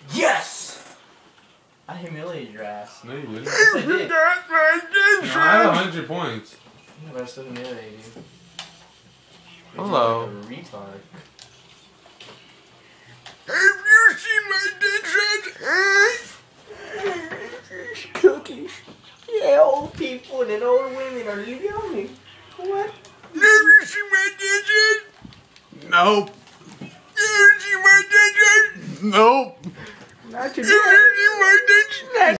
Yes! I humiliated your ass. No, you didn't. Yes, I did. Got my dentures. No, I have 100 points. Yeah, but I still humiliated you. Hello. Like a retard. Have you seen my dentures? Cookies. Yeah, old people and then old women are yummy. What? Have you seen my dentures? Nope. Have you seen my dentures? Nope. Not your Have you seen my dentures?